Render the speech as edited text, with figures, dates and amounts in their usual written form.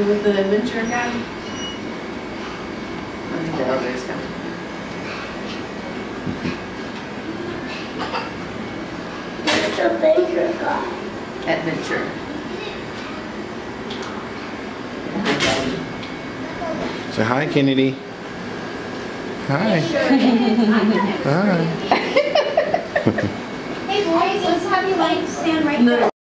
With the adventure guy? I think the elevator's coming. Where's the adventure guy? Adventure. Say hi, Kennedy. Hi. Hi. Hey boys, let's have you like stand right there.